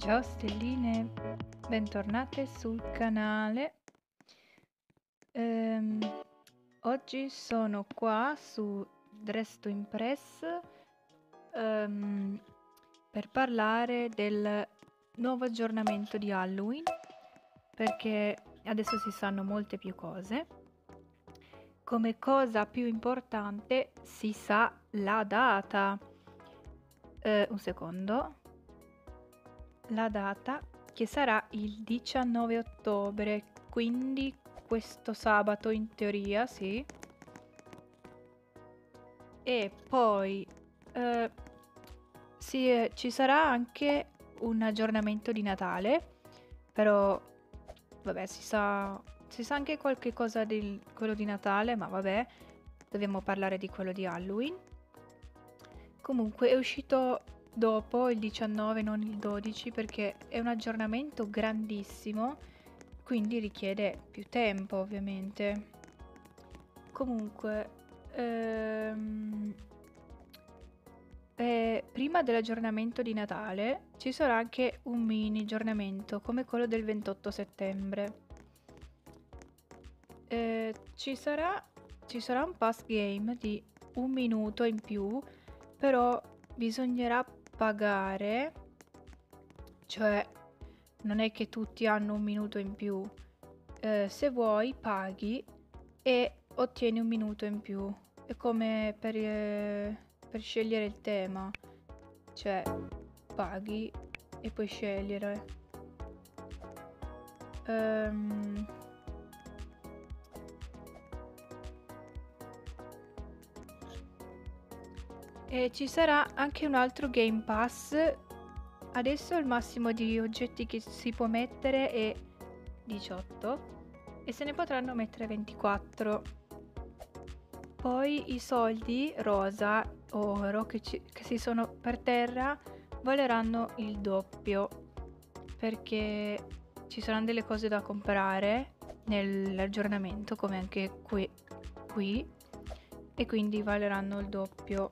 Ciao stelline, bentornate sul canale. Ehm, Oggi sono qua su Dress to Impress per parlare del nuovo aggiornamento di Halloween, perché adesso si sanno molte più cose. Come cosa più importante si sa la data. Un secondo. La data che sarà il 19 ottobre, quindi questo sabato in teoria, sì. E poi ci sarà anche un aggiornamento di Natale, però vabbè, si sa anche qualche cosa di quello di Natale, ma vabbè, dobbiamo parlare di quello di Halloween. Comunque è uscito dopo il 19, non il 12, perché è un aggiornamento grandissimo, quindi richiede più tempo ovviamente. Comunque, prima dell'aggiornamento di Natale ci sarà anche un mini aggiornamento come quello del 28 settembre. Ci sarà un pass game di 1 minuto in più, però bisognerà pagare, cioè non è che tutti hanno 1 minuto in più. Se vuoi paghi e ottieni 1 minuto in più. È come per scegliere il tema, cioè paghi e puoi scegliere. Ehm, E ci sarà anche un altro Game Pass. Adesso il massimo di oggetti che si può mettere è 18 e se ne potranno mettere 24. Poi i soldi rosa o oro che si sono per terra valeranno il doppio, perché ci saranno delle cose da comprare nell'aggiornamento come anche qui e quindi valeranno il doppio.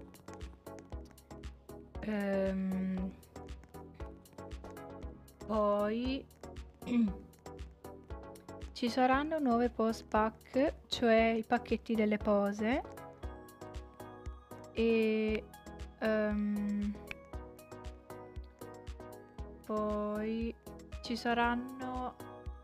Poi ci saranno nuove pose pack, cioè i pacchetti delle pose, e poi ci saranno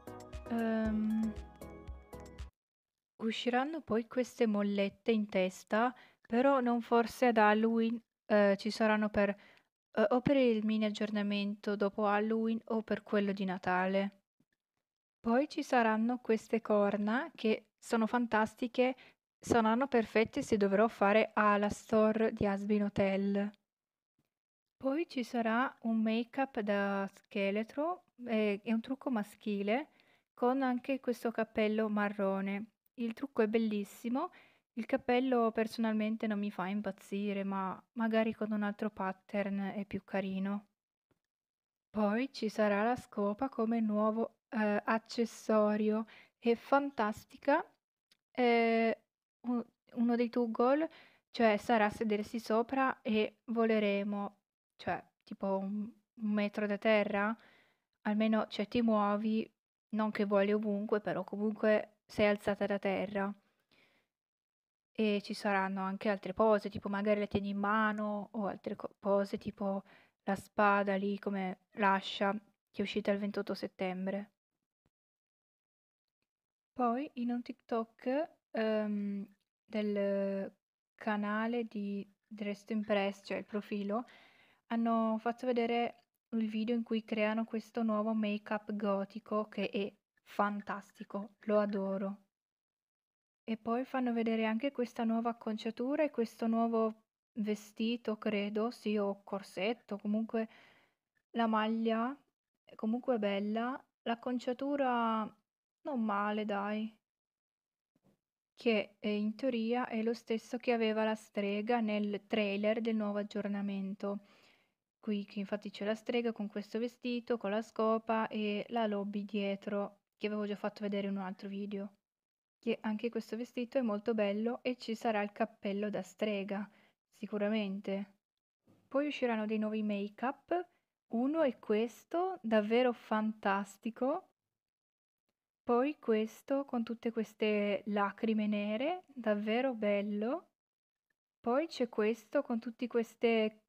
usciranno poi queste mollette in testa, però non forse ad Halloween. Ci saranno o per il mini aggiornamento dopo Halloween o per quello di Natale. Poi ci saranno queste corna che sono fantastiche, saranno perfette se dovrò fare alla store di Asbin Hotel. Poi ci sarà un make-up da scheletro, è un trucco maschile con anche questo cappello marrone. Il trucco è bellissimo, il cappello personalmente non mi fa impazzire, ma magari con un altro pattern è più carino. Poi ci sarà la scopa come nuovo accessorio, è fantastica. eh, u- Uno dei tuoi goal, cioè sarà sedersi sopra e voleremo, cioè tipo un metro da terra, almeno cioè, ti muovi, non che voli ovunque, però comunque sei alzata da terra. E ci saranno anche altre pose, tipo magari la tieni in mano o altre pose tipo la spada lì come l'ascia che è uscita il 28 settembre. Poi in un TikTok del canale di Dress to Impress, cioè il profilo, hanno fatto vedere il video in cui creano questo nuovo make-up gotico che è fantastico, lo adoro. E poi fanno vedere anche questa nuova acconciatura e questo nuovo vestito, credo, sì, o corsetto, comunque la maglia è comunque bella, l'acconciatura non male, dai, che in teoria è lo stesso che aveva la strega nel trailer del nuovo aggiornamento. Qui che infatti c'è la strega con questo vestito, con la scopa e la lobby dietro, che avevo già fatto vedere in un altro video. Che anche questo vestito è molto bello e ci sarà il cappello da strega, sicuramente. Poi usciranno dei nuovi make-up, Uno è questo, davvero fantastico. Poi questo con tutte queste lacrime nere, davvero bello. Poi c'è questo con tutti queste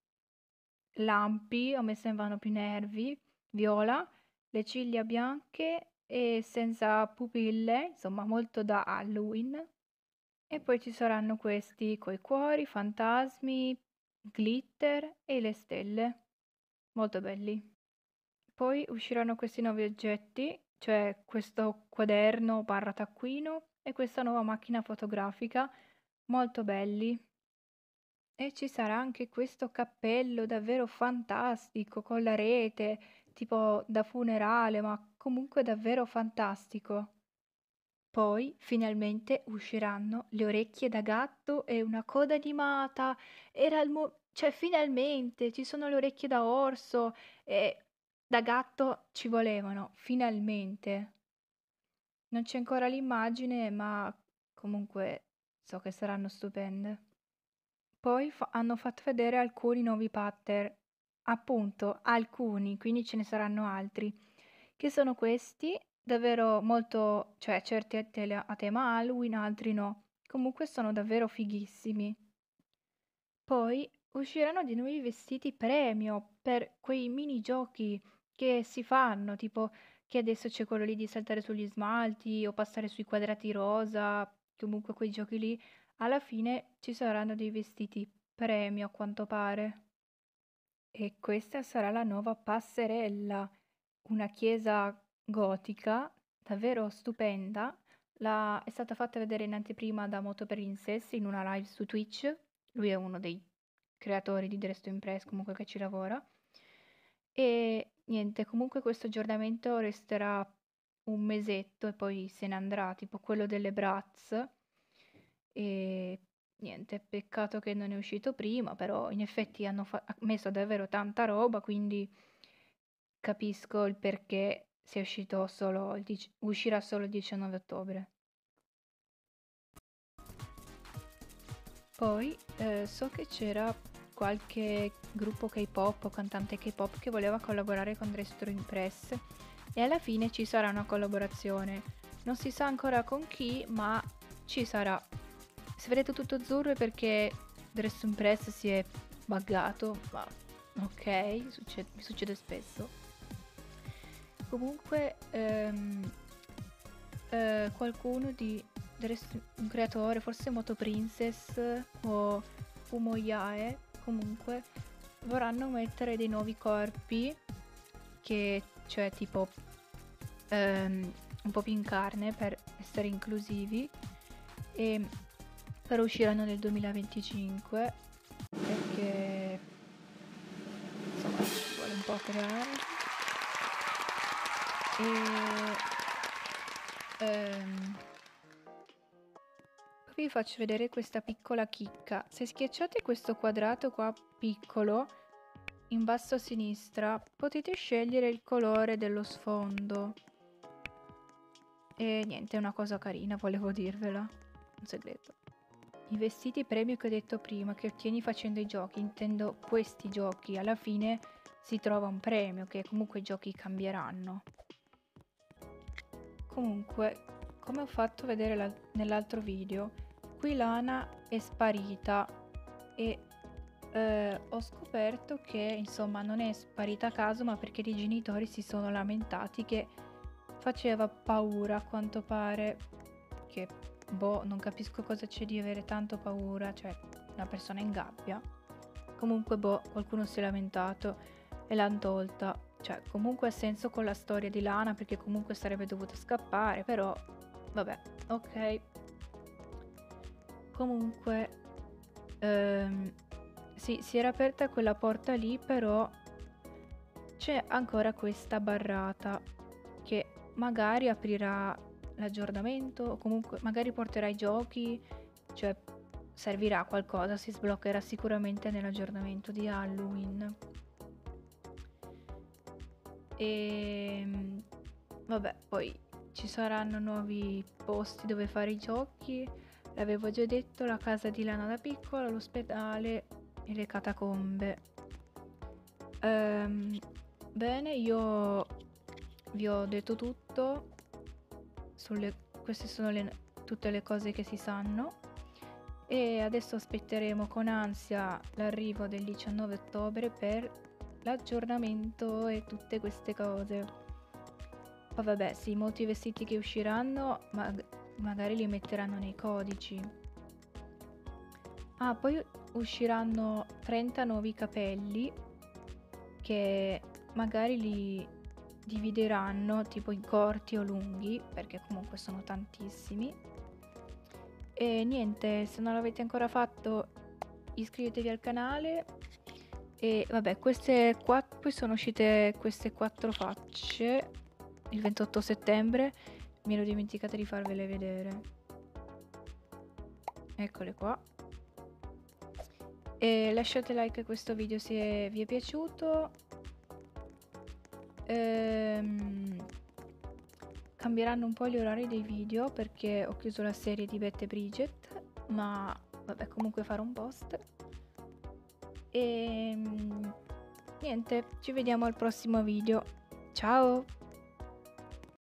lampi, a me sembrano più nervi, viola, le ciglia bianche e senza pupille, insomma molto da Halloween. E poi ci saranno questi coi cuori, fantasmi, glitter e le stelle, molto belli. Poi usciranno questi nuovi oggetti, cioè questo quaderno barra taccuino e questa nuova macchina fotografica, molto belli. E ci sarà anche questo cappello davvero fantastico con la rete, tipo da funerale, ma comunque davvero fantastico. Poi finalmente usciranno le orecchie da gatto e una coda animata. Cioè, finalmente ci sono le orecchie da orso e da gatto ci volevano, finalmente. Non c'è ancora l'immagine, ma comunque so che saranno stupende. Poi hanno fatto vedere alcuni nuovi pattern, appunto alcuni, quindi ce ne saranno altri, che sono questi, davvero molto, cioè certi a tema Halloween, altri no. Comunque sono davvero fighissimi. Poi usciranno di nuovi vestiti premio per quei minigiochi che si fanno, tipo che adesso c'è quello lì di saltare sugli smalti o passare sui quadrati rosa, comunque quei giochi lì. Alla fine ci saranno dei vestiti premio a quanto pare. E questa sarà la nuova passerella, una chiesa gotica davvero stupenda. È stata fatta vedere in anteprima da Moto Princess in una live su Twitch. Lui è uno dei creatori di Dress to Impress, comunque che ci lavora. E niente, comunque questo aggiornamento resterà un mesetto e poi se ne andrà, tipo quello delle Bratz. E niente, peccato che non è uscito prima, però in effetti ha messo davvero tanta roba, quindi capisco il perché sia uscito uscirà solo il 19 ottobre. Poi so che c'era qualche gruppo K-pop o cantante K-pop che voleva collaborare con Dress to Impress e alla fine ci sarà una collaborazione. Non si sa ancora con chi, ma ci sarà. Se vedete tutto azzurro è perché Dress to Impress si è buggato, ma ok, mi succede spesso. Comunque qualcuno un creatore, forse Moto Princess o Fumoyae, comunque vorranno mettere dei nuovi corpi che, cioè tipo un po' più in carne per essere inclusivi e però usciranno nel 2025 perché insomma ci vuole un po' creare e poi vi faccio vedere questa piccola chicca. Se schiacciate questo quadrato qua piccolo in basso a sinistra potete scegliere il colore dello sfondo e niente, è una cosa carina, volevo dirvela, un segreto. I vestiti premio che ho detto prima che ottieni facendo i giochi, intendo questi giochi, alla fine si trova un premio che comunque i giochi cambieranno. Comunque, come ho fatto vedere nell'altro video, qui Lana è sparita e ho scoperto che insomma non è sparita a caso ma perché i genitori si sono lamentati che faceva paura a quanto pare, che boh, non capisco cosa c'è di avere tanto paura, cioè una persona in gabbia. Comunque boh, qualcuno si è lamentato e l'hanno tolta. Cioè, comunque ha senso con la storia di Lana perché comunque sarebbe dovuta scappare, però vabbè, ok. Comunque sì, si era aperta quella porta lì, però c'è ancora questa barrata che magari aprirà l'aggiornamento o comunque magari porterà i giochi, cioè servirà a qualcosa, si sbloccherà sicuramente nell'aggiornamento di Halloween. E vabbè, poi ci saranno nuovi posti dove fare i giochi. L'avevo già detto, la casa di Lana da piccola, l'ospedale e le catacombe. Bene, io vi ho detto tutto queste sono tutte le cose che si sanno e adesso aspetteremo con ansia l'arrivo del 19 ottobre per l'aggiornamento e tutte queste cose. Poi vabbè, sì, molti vestiti che usciranno magari li metteranno nei codici. Ah, poi usciranno 30 nuovi capelli che magari li divideranno tipo in corti o lunghi, perché comunque sono tantissimi. E niente, se non l'avete ancora fatto iscrivetevi al canale. E vabbè, poi sono uscite queste 4 facce il 28 settembre. Mi ero dimenticata di farvele vedere. Eccole qua. E lasciate like a questo video se vi è piaciuto. Cambieranno un po' gli orari dei video perché ho chiuso la serie di Bette e Bridget, ma vabbè, comunque farò un post. E niente, ci vediamo al prossimo video. Ciao!